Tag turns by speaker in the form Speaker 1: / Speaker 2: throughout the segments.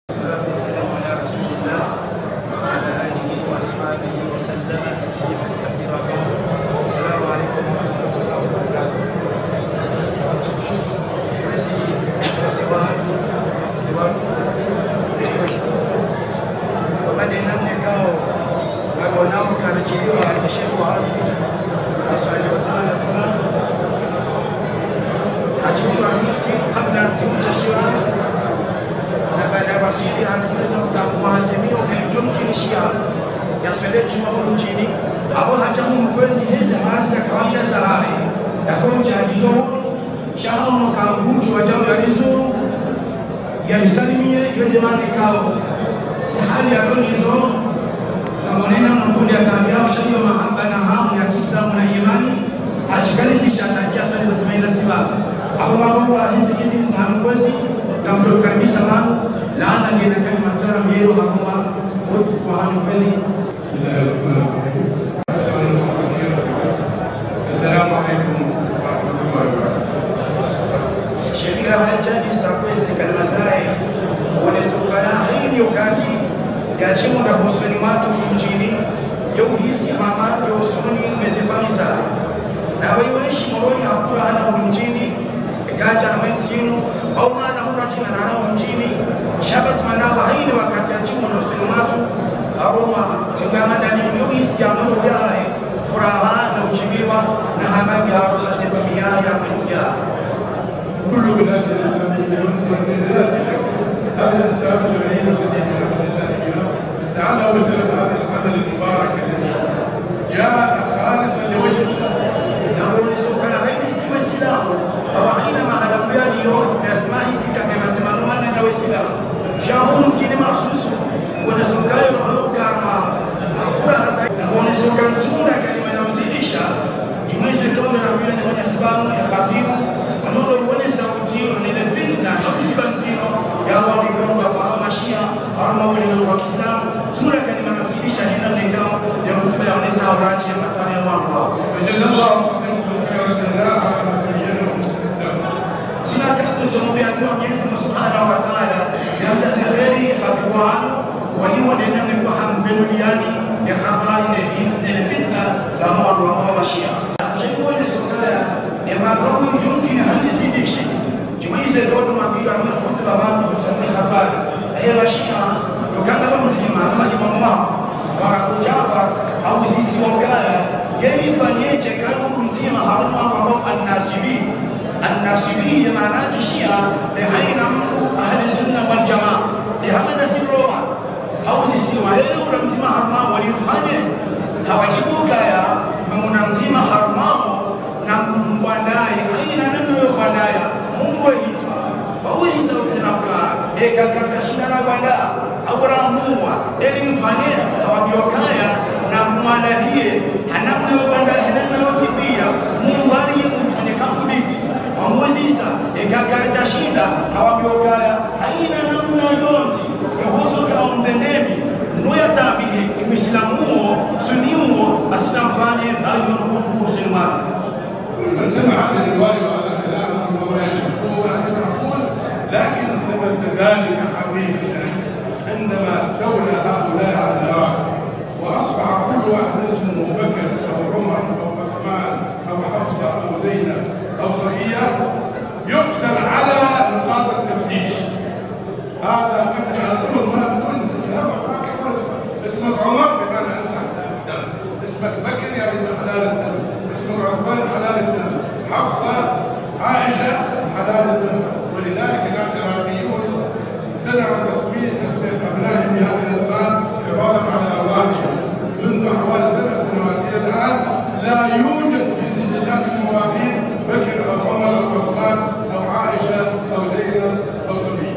Speaker 1: والسلام على رسول الله وعلى آله وأصحابه وسلم تسليما كثيرا. السلام عليكم ورحمة الله وبركاته. Wasiwatu watu wabadena mnekao agonao karachiliwa akishewa watu waswali watana sana hajua miti kabla timtashira na baada ya wasili anatuweza kuhazimio kilichomkinishia ya swali juma mjini hapo hajamu mkwezi hizi hasa kawaida za hai yakonja hizo shahamu kahuju wa jamu ya rizu ya risalimie yode mani kao sahali ya donizo na mwanena mkundi ya tabia ushadio mahaba na hamu ya kiislamu na imani achikali fisha tajia sali wa zimaila siba hapo mabuwa hizi idhini sahamu kwezi na mtokaribisa manu laana ngena kani matara mbiro hakuma wotu fuhani kwezi.
Speaker 2: Assalamu alaikum.
Speaker 1: Shekira hajadi sakwese kalimazai unesukana hili ukaki ya chimu na husuni watu mjini yogu hisi mama ya husuni mezefamiza na weiweshi moroni hakura ana mjini ikaja na menzinu au maana hura china na hana mjini shabati manaba hili wakati ya chimu na husuni watu aroma tungama ndani yogu hisi ya mwendo yae furaha na uchibiwa na hamagi haruna zefamia ya menzia.
Speaker 2: كل بلاد الإسلامية من ذلك هذا الأساس الذي نستطيع تعالوا وسلس هذا العمل المبارك الذي جاء خالصا لوجه الله.
Speaker 1: نقول سكان غير اسم الإسلام أو حينما هلبيا اليوم بأسماء سكان كما زمانوان نوى الإسلام شاهون مجين مخصوص ونسكان يروحوا كارما فرها زي نقول سكان سورة كلمة نوزيليشا جميز التوم ربنا نوى الإسلام يا خطيب ونقول ونسا وتيرو نيل فتنة نوزي بنزيرو يا واري كانوا بقى ماشيا أرما ولي الإسلام سورة كلمة نوزيليشا هنا نيجاو يوم تبع ونسا وراجع مكان يوم
Speaker 2: وجزا الله خير الجزاء على
Speaker 1: sina kasdo tumwambia kwa Mwenyezi Mungu Subhanahu wa Ta'ala yamda seheri afwan waliwa nenda kwa hambeliani ya hatari na fitna la Allah mashia shikwa ni sokaya ni magogo jungi hali sidishi jumize todo mabira na kutuba bangu kusema habari hiyo mashia dokanga mzima kama imamu wao wakajafa au sisi wagala yeye fanyeje karibu mzima haruma ambao an-nasibi الناسبين معناه شيعة لهين عمرو أهل السنة والجماعة لهم نسيب روما أو سيسيوا هيرو رمزي محرما ولينفاني هوا جيبوكا يا من رمزي محرما نقوم بناي أين نمو بناي مو يجوا أو يسوي تناكا إيه كركشنا بنا أو راموا لينفاني هوا بيوكايا نقوم بناي هنمو بناي هنمو تبيا مو باري مو كافوديتي Moses ekakarita shinda hawabiogaya aina namna yonti yohozo kama mdenemi noya tabihe muislamu sunniyo asnafanye bayo no muslima
Speaker 2: من سمع هذه الروايه وهذا الكلام هو يشكو لكن ثبت ذلك حقيقه عندما استولى هؤلاء على العراق واصبح كل واحد اسمه بكر او عمر او عثمان او حفصه او زينب أو صفية يقتل على نقاط التفتيش. هذا قتل على طول ما بكل اسمك عمر بمعنى أنت الدم، اسمك بكر يعني حلال الدم، اسمك عثمان حلال الدم، حفصة عائشة حلال الدم، ولذلك كان العراقيون امتنعوا عن تسمية أبنائهم بهذه الأسماء حفاظا على أرواحهم. منذ حوالي 7 سنوات إلى الآن لا يوجد في سجلات الموافين بكر أو عمر أو عثمان أو عائشة أو زينب أو صفية.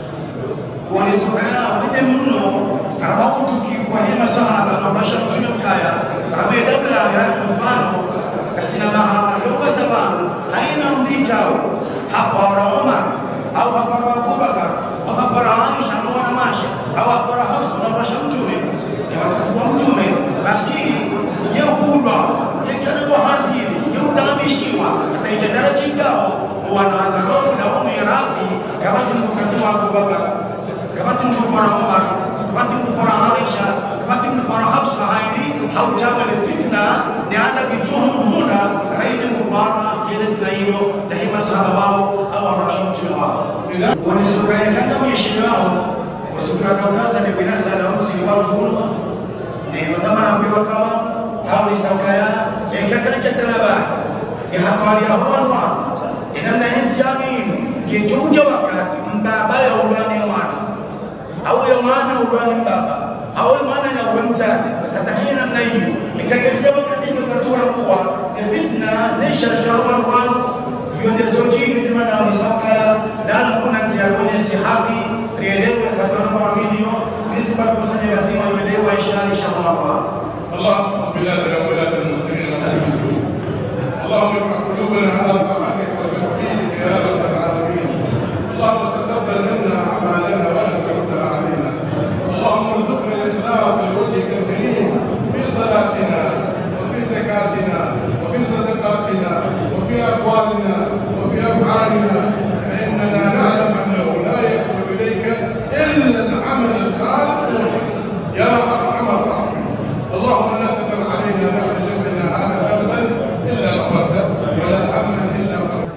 Speaker 1: ولسبحانه وتعالى كرامته كيف وهم صحابة مباشر تنكايا ربي دبلا غير مفانو كسينما يوم سبان أين مديكاو حبر عمر أو حبر أبو بكر أو حبر عائشة نوانا ماشي أو حبر حفص مباشر تومي يوم تومي بسي يهودا يكرهوا هذه يودامشيوا ataitendera chingao wanawazalomu na Iraqi kama tumkasema Abu Bakar كبات مدبر عمر كبات مدبر عائشة كبات مدبر حفصة هايني أو تعمل الفتنة لأن بيجوهم هنا عين مبارا يلتنينو لحي مسحبه أو الرشم تنواه ونسوكا يكندم يشنواه وسوكا كوكاسا لبناسا لهم سيواتون وثمنا بوكاوا حاولي سوكايا يكاكرا جتنباه يحطوا لي أهوان إننا إنسانين يجوج وقت بابا يولاني وانا أو يوانا يولاني بابا أو يوانا يولاني ذاتي تتحين النيو يكاكرا وقت يكاكرا قوة الفتنة ليش الشهوان وانو يندزوجي بدمنا ونسوكايا لا نكون نزيارون يسيحاكي رياليو يكاكرا وعمينيو نسبة بسنة يتيما يليو وإشاري شهوان الله
Speaker 2: اللهم بلادنا وبلاد المسلمين والمسلمين اللهم ارفع قلوبنا على طاعتك وتوحيدك يا رب العالمين اللهم تقبل منا اعمالنا ولا تردها علينا اللهم ارزقنا الاخلاص لوجهك الكريم في صلاتنا وفي زكاتنا وفي صدقاتنا وفي اقوالنا وفي افعالنا فاننا نعلم انه لا يصل اليك الا العمل الخالص يا ارحم الراحمين اللهم لا تذر علينا بعد جنبنا هذا ذنبا الا غفرته ولا هما الا غفرته.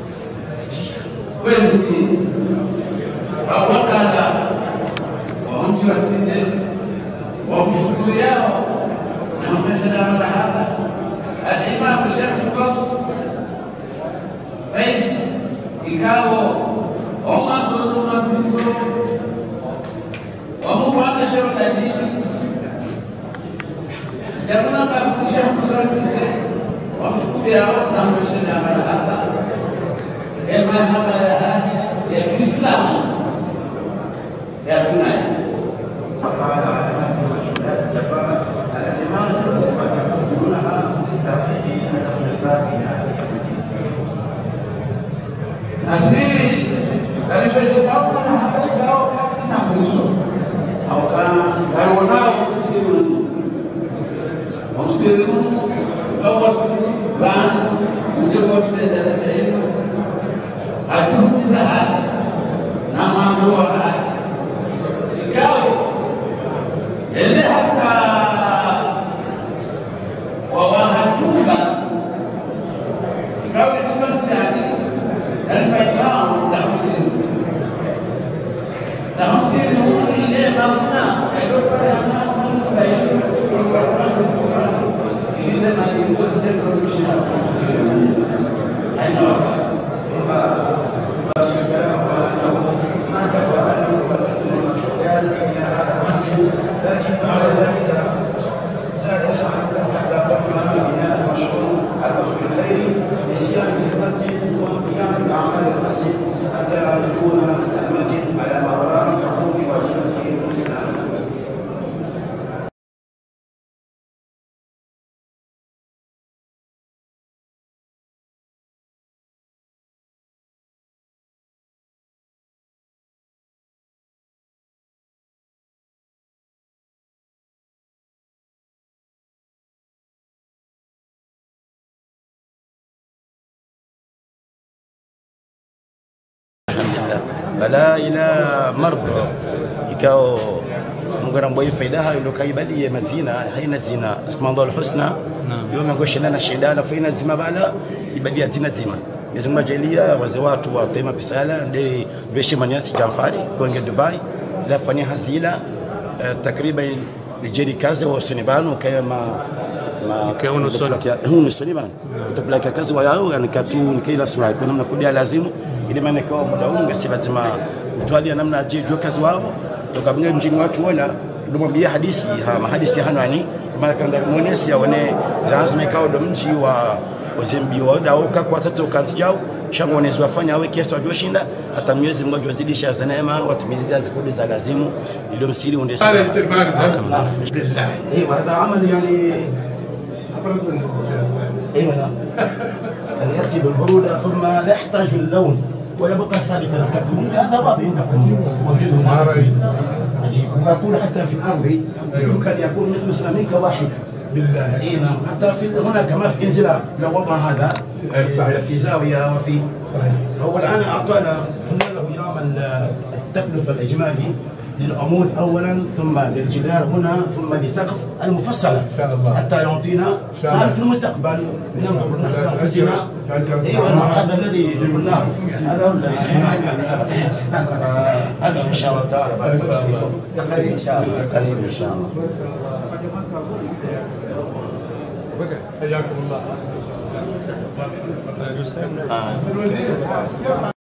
Speaker 3: Wezi wakala wa mji wa Tinde wa mshukuru yao na mashada mala hapa al-Imam Sheikh Al-Quds rais ikao oma tuluma tuzo wa mupanga shirika dini jamana kabisha mkutano wa mshukuru yao na mashada mala hapa المذهب الإسلام يا فنان. Asli dari festival mana ada kau pasti sampai so. Awak kau nak mesti kau ban untuk buat beda itu. Aduh saat nama dua kau ini hatta wawahan juga kau itu masih dan baiklah dalam sini ini maksudnya hidup pada anak baik ini saya itu sedang produksi
Speaker 1: ما كفى أنه بذلتم المجهودات إلى هذا المسجد لكن بعد ذلك زاد سعيكم حتى قمنا ببناء المشروع الوقف الخيري لصيانة المسجد وقيام بأعمال المسجد حتى يكون المسجد على ما وراء حقوق واجباته الإسلام.
Speaker 4: bala ila marb ikao mungara boy faidaha ilo kaibali ya madina haina zina asma Allah alhusna yoma ngoshana na shidala faina zima bala ibadi zina zima yazima jalia wazee watu wa tema pisala ndi beshi manyasi jamfari kwenge Dubai la fanya hazila takriban lijeri kazi wa sunibanu kama
Speaker 5: كونه السنة
Speaker 4: هون السنيبان تبلاك كذا وياو يعني كاتون كيلا سراي كنا نقول يا لازم ili maana kwa muda huu ngasi lazima utwali namna je jua kazi wao tukabinga mjini watu wala lumwambia hadithi hadithi hana yani maana kanda muonesi aone lazima ikao ndo mji wa wazimbi wa dao kwa tatu kazi yao shangonezi wafanya awe kiasi wajua shinda hata miezi mmoja wazidisha zanema watumizi za kodi za lazimu ndio msiri undesi
Speaker 1: بالله ايوه هذا عمل يعني ايوه أن يأتي بالبرودة ثم لا يحتاج اللون ويبقى ثابتا كالثوم هذا واضح عندكم موجود هنا عجيب وأقول حتى في الأرض يمكن يكون مثل سيراميكا واحد بالله اي نعم حتى في هنا كما في انزلاق لو وضع هذا في زاوية وفي صحيح فهو الآن أعطانا قلنا له يعمل
Speaker 4: التكلفه الاجمالي للعمود اولا، ثم للجدار هنا، ثم لسقف المفصله
Speaker 2: ان شاء الله
Speaker 4: حتى يعطينا نعرف في المستقبل ننظر نحن انفسنا. ايوه هذا الذي قلناه، هذا هو الذي هذا ان شاء الله تعالى بارك الله فيكم. قريب ان شاء الله، قريب ان شاء الله.
Speaker 2: حياكم الله.